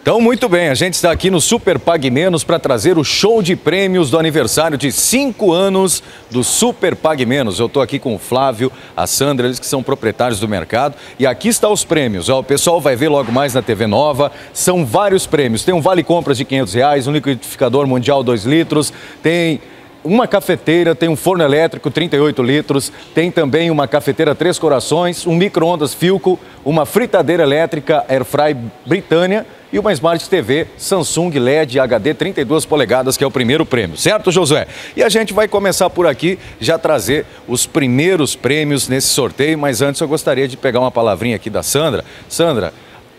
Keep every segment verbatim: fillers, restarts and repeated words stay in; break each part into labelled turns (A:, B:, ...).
A: Então, muito bem, a gente está aqui no Super Pague Menos para trazer o show de prêmios do aniversário de cinco anos do Super Pague Menos. Eu estou aqui com o Flávio, a Sandra, eles que são proprietários do mercado. E aqui estão os prêmios. Ó, o pessoal vai ver logo mais na T V Nova. São vários prêmios. Tem um vale compras de quinhentos reais, um liquidificador mundial dois litros, tem uma cafeteira, tem um forno elétrico trinta e oito litros, tem também uma cafeteira Três Corações, um micro-ondas Philco, uma fritadeira elétrica Airfry Britânia e uma Smart T V Samsung L E D H D trinta e duas polegadas, que é o primeiro prêmio, certo, Josué? E a gente vai começar por aqui, já trazer os primeiros prêmios nesse sorteio, mas antes eu gostaria de pegar uma palavrinha aqui da Sandra. Sandra,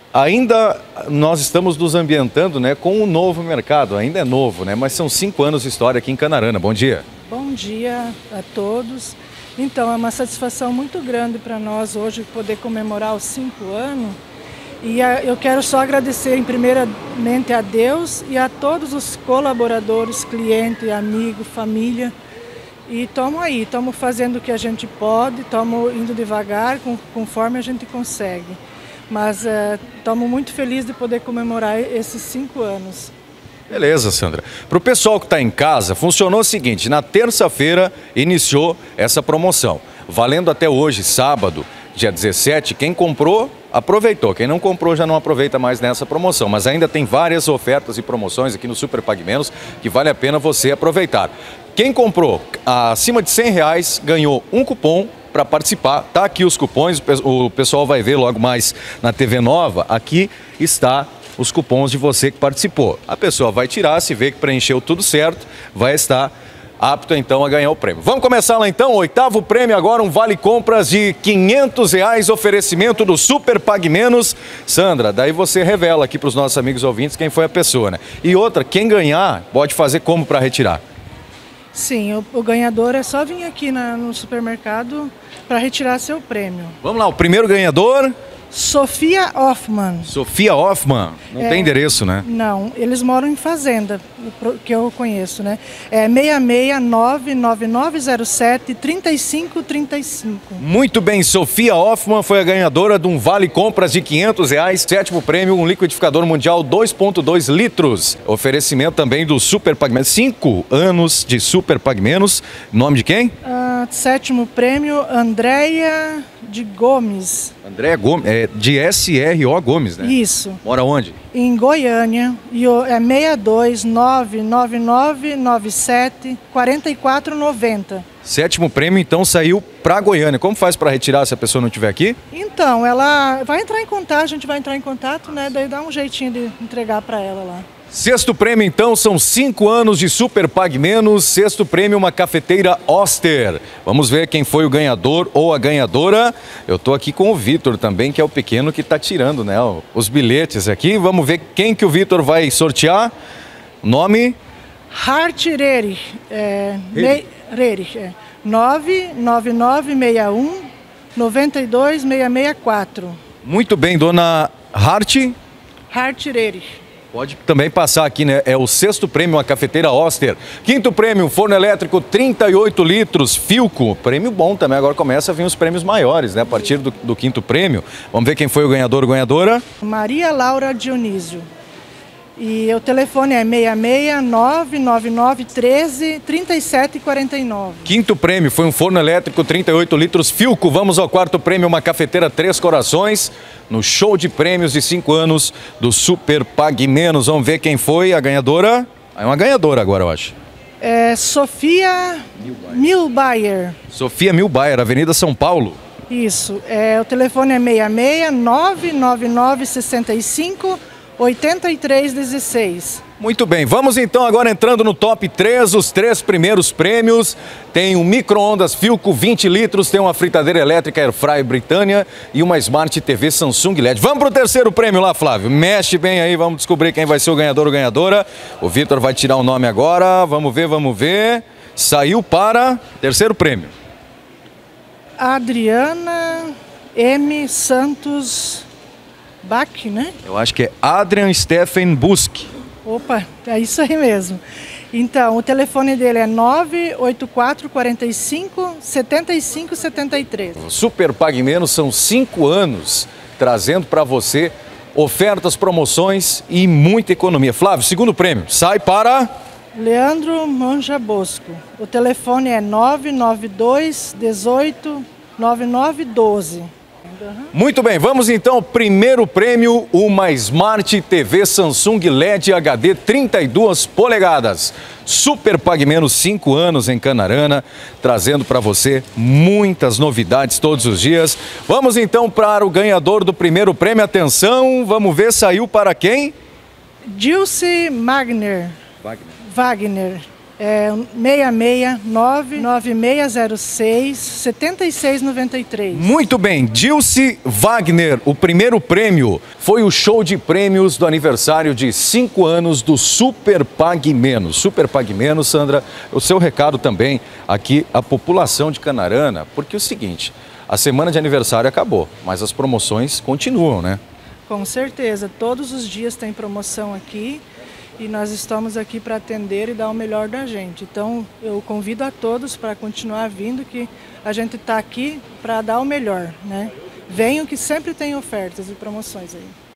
A: ainda nós estamos nos ambientando, né, com o novo mercado, ainda é novo, né, mas são cinco anos de história aqui em Canarana. Bom dia.
B: Bom dia a todos. Então, é uma satisfação muito grande para nós hoje poder comemorar os cinco anos. E a, eu quero só agradecer em primeiramente a Deus e a todos os colaboradores, clientes, amigos, família. E estamos aí, estamos fazendo o que a gente pode, estamos indo devagar, com, conforme a gente consegue. Mas estamos uh, muito felizes de poder comemorar esses cinco anos.
A: Beleza, Sandra. Para o pessoal que está em casa, funcionou o seguinte, na terça-feira iniciou essa promoção. Valendo até hoje, sábado, dia dezessete, quem comprou, aproveitou. Quem não comprou já não aproveita mais nessa promoção. Mas ainda tem várias ofertas e promoções aqui no Super Pague Menos que vale a pena você aproveitar. Quem comprou acima de cem reais ganhou um cupom para participar. Tá aqui os cupons, o pessoal vai ver logo mais na T V Nova. Aqui está os cupons de você que participou. A pessoa vai tirar, se vê que preencheu tudo certo, vai estar apto então a ganhar o prêmio. Vamos começar lá então, oitavo prêmio agora, um vale compras de quinhentos reais, oferecimento do Super Pague Menos. Sandra, daí você revela aqui para os nossos amigos ouvintes quem foi a pessoa, né? E outra, quem ganhar pode fazer como para retirar?
B: Sim, o, o ganhador é só vir aqui na, no supermercado para retirar seu prêmio.
A: Vamos lá, o primeiro ganhador...
B: Sofia Hoffman.
A: Sofia Hoffman? Não é, tem endereço, né?
B: Não, eles moram em fazenda, que eu conheço, né? É seis seis nove nove nove zero sete três cinco três cinco.
A: Muito bem, Sofia Hoffman foi a ganhadora de um vale compras de quinhentos reais, sétimo prêmio, um liquidificador mundial dois ponto dois litros. Oferecimento também do Super Pague Menos, cinco anos de Super Pague Menos. Nome de quem?
B: Uh, sétimo prêmio, Andréia de Gomes.
A: Andréia Gomes, é de S R O Gomes, né?
B: Isso.
A: Mora onde?
B: Em Goiânia, e é seis dois nove nove nove nove sete quatro quatro nove zero.
A: Sétimo prêmio, então, saiu para Goiânia. Como faz para retirar se a pessoa não estiver aqui?
B: Então, ela vai entrar em contato, a gente vai entrar em contato, né? Daí dá um jeitinho de entregar para ela lá.
A: Sexto prêmio, então, são cinco anos de Super Pague Menos. Sexto prêmio, uma cafeteira Oster. Vamos ver quem foi o ganhador ou a ganhadora. Eu estou aqui com o Vitor também, que é o pequeno que está tirando, né, os bilhetes aqui. Vamos ver quem que o Vitor vai sortear. Nome?
B: Hart Rerich. É, Rerich, é. nove nove nove seis um nove dois seis seis quatro.
A: Muito bem, dona Hart.
B: Hart Rerich.
A: Pode também passar aqui, né? É o sexto prêmio, a cafeteira Oster. Quinto prêmio, forno elétrico trinta e oito litros, Philco. Prêmio bom também, agora começa a vir os prêmios maiores, né? A partir do, do quinto prêmio. Vamos ver quem foi o ganhador ou ganhadora?
B: Maria Laura Dionísio. E o telefone é seis seis nove nove nove um três três sete quatro nove.
A: Quinto prêmio foi um forno elétrico trinta e oito litros Philco. Vamos ao quarto prêmio, uma cafeteira Três Corações, no show de prêmios de cinco anos do Super Pague Menos. Vamos ver quem foi a ganhadora. É uma ganhadora agora, eu acho.
B: É Sofia Milbayer.
A: Sofia Milbayer, Avenida São Paulo.
B: Isso. É, o telefone é seis seis nove nove nove seis cinco oito três um seis.
A: Muito bem, vamos então agora entrando no top três, os três primeiros prêmios. Tem um micro-ondas Philco vinte litros, tem uma fritadeira elétrica Airfry Britânia e uma Smart T V Samsung L E D. Vamos para o terceiro prêmio lá, Flávio. Mexe bem aí, vamos descobrir quem vai ser o ganhador ou ganhadora. O Vitor vai tirar o nome agora, vamos ver, vamos ver. Saiu para terceiro prêmio.
B: Adriana M. Santos Bach, né?
A: Eu acho que é Adrian Stephen Busk.
B: Opa, é isso aí mesmo. Então, o telefone dele é nove oito quatro quatro cinco sete cinco sete três.
A: Super Pague Menos são cinco anos trazendo para você ofertas, promoções e muita economia. Flávio, segundo prêmio, sai para...
B: Leandro Manja Bosco. O telefone é nove nove dois, dezoito, nove nove doze.
A: Muito bem, vamos então ao primeiro prêmio, uma Smart T V Samsung L E D H D trinta e duas polegadas. Super Pague Menos, cinco anos em Canarana, trazendo para você muitas novidades todos os dias. Vamos então para o ganhador do primeiro prêmio. Atenção, vamos ver, saiu para quem?
B: Dilce Magner.
A: Wagner.
B: Wagner. É seis seis nove, nove seis zero seis, sete seis nove três.
A: Muito bem, Dilce Wagner, o primeiro prêmio foi o show de prêmios do aniversário de cinco anos do Super Pague Menos. Super Pague Menos, Sandra, o seu recado também aqui à população de Canarana, porque é o seguinte, a semana de aniversário acabou, mas as promoções continuam, né?
B: Com certeza, todos os dias tem promoção aqui. E nós estamos aqui para atender e dar o melhor da gente. Então, eu convido a todos para continuar vindo, que a gente está aqui para dar o melhor, né? Venham que sempre tem ofertas e promoções aí.